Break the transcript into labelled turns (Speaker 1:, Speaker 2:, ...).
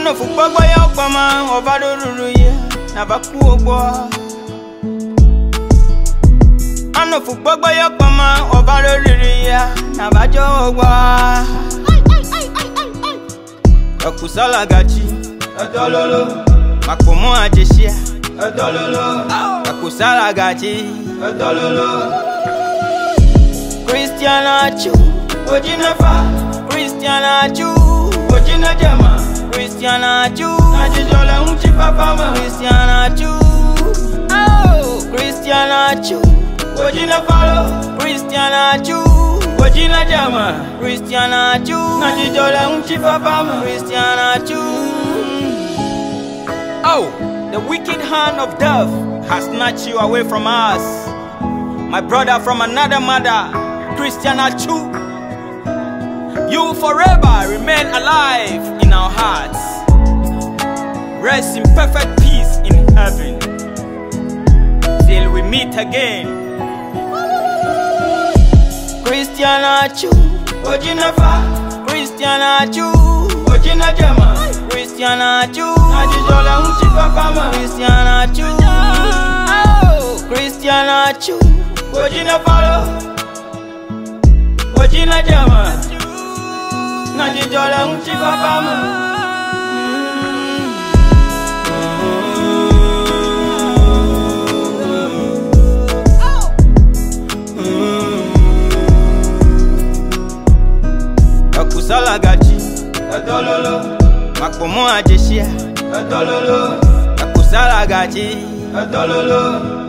Speaker 1: Ano fukpagba ya okpama obado ruru ye na baku ogbo. Ano fukpagba ya okpama obado ruru ya na bajo ogbo. Akusala gachi adololo makomo ajeshia adololo akusala gachi adololo Christiana Chu ojina fa Christiana Chu ojina jama Christiana Chu najijola unchi papa ma Christiana Chu oh Christiana Chu ojina falo Christiana Chu ojina jama Christiana Chu najijola unchi papa ma Christiana Chu. Oh, the wicked hand of death has snatched you away from us, my brother from another mother, Christiana Chu. You will forever remain alive in our hearts. Rest in perfect peace in heaven till we meet again. Christiana Chu, ojina fa Christiana Chu, ojina jama Christiana Chu, najijola unchi papa ma Christiana Chu. Oh, Christiana Chu, ojina falo, ojina jama najijola unchi papa ma. Akusala gachi adololo makomo ajeshia adololo akusala gachi adololo